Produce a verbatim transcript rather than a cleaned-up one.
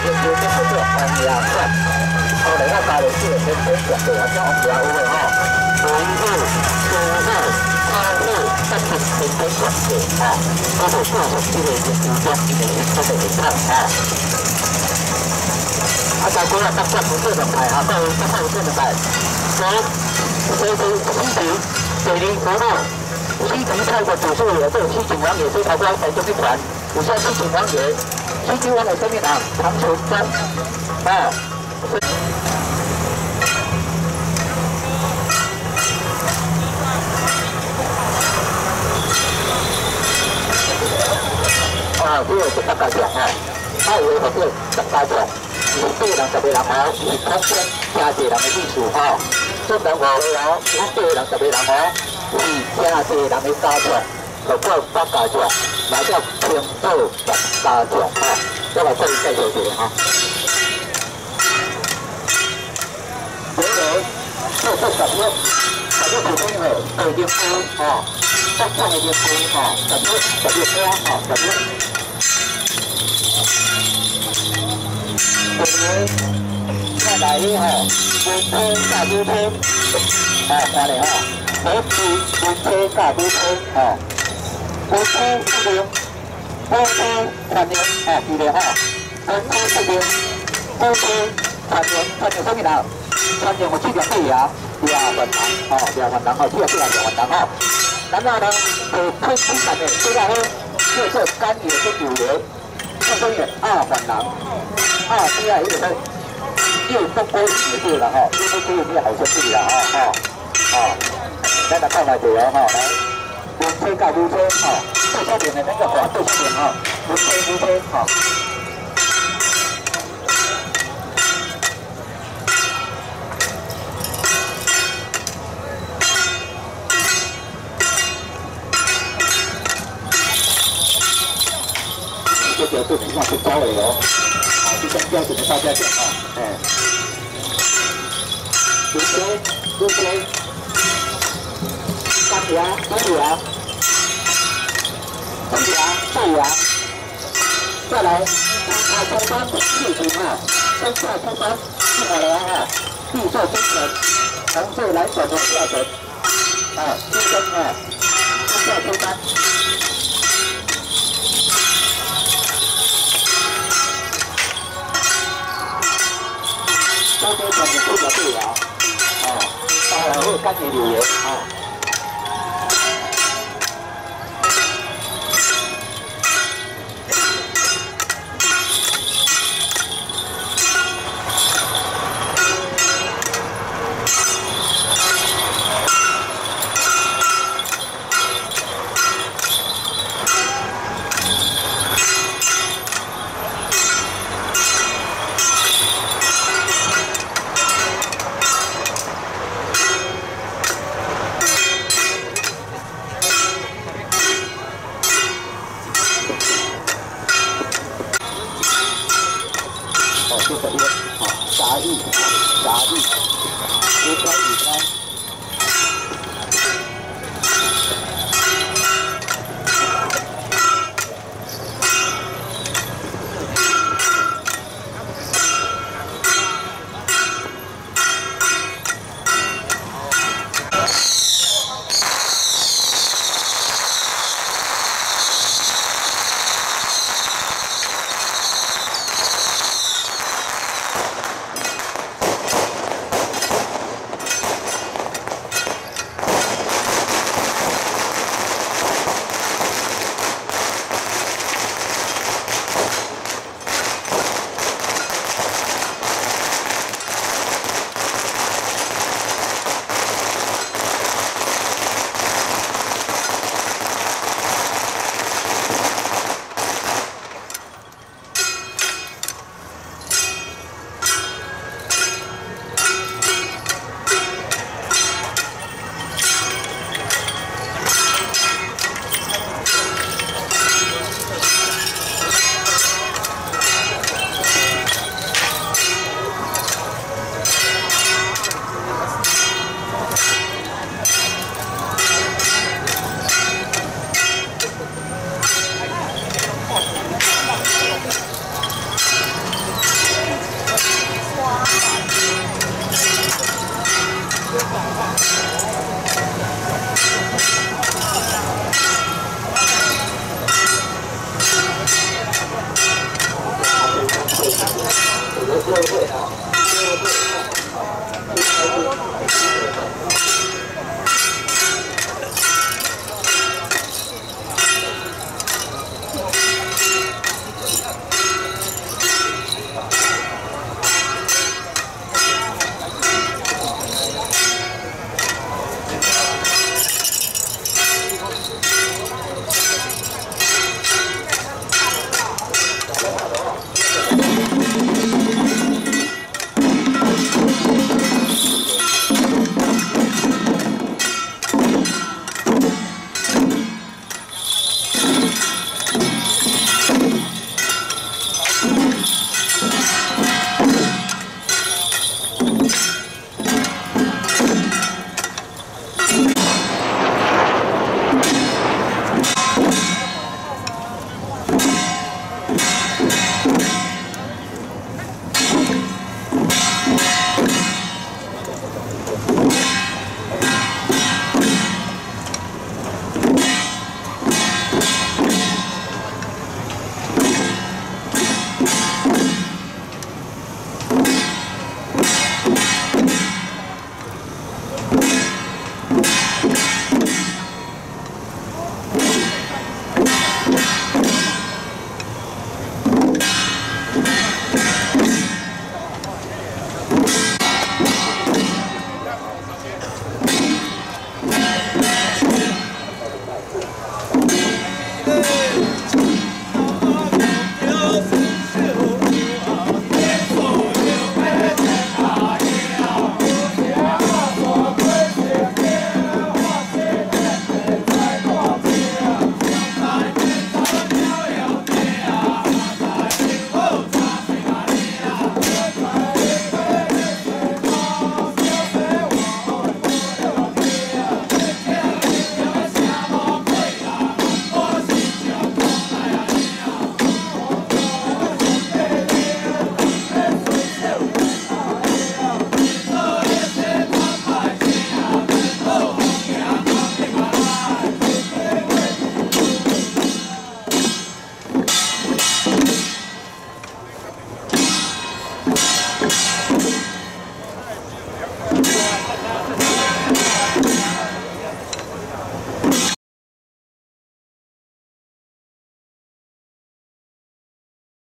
天朝天府做欢迎啊！后来咱家里这个天天绝对啊，叫我们家有的吼，水府、苏府、康府，这是天天绝对啊，这是做出这个是主张这个这个一趟啊。啊，大家啊，大家不做动态啊，各位大家有做动态，所所以西岐水灵服务。 西岐泰国主事有这个西秦王爷，所以台湾才就是团，有像西秦王爷，西秦王爷生命堂长存真，啊。啊，这个是大家讲啊，啊，有个是大家讲，是对人特别人好，是空间加济人的艺术哈，做人好哦，是对人特别人好。 是家济人的家长，就叫八家长，来叫天府十家长哈。我来跟你介绍一下哈。原来这是十月，十月普通的大热风哈，北方的热风哈，十月十月花哈，十月。今年再来呢哈，春天大秋天，啊，看嘞哈。 我是温车加温车，哦，温车一零，温车三零，哦，是的哈，温车一零，温车三零，三零什么啦？三零有七条对呀，两万人，哦，两万人，哦，七条对啊，两万人哈。然后呢，就推出来的，这个呢，就是干野跟柳叶，这种也二万人，二对啊，有点又东坡也对了哈，又东坡有没有好兄弟了哈，哈，啊。 咱来看下这哦，哈，来，温车加温车，哈，最上面的那个话，最上面哈，温车温车，哈。这条是情况是高的哦，啊，就跟标准的大家讲啊，哎，温车温车。 三牙、三牙、四牙、大牙，再来三下出班四平啊，三下出班四海梁啊，地座精神，红色蓝手的下层啊，精神啊，三下出班。这边全部都是对牙啊，当然会干净留言啊。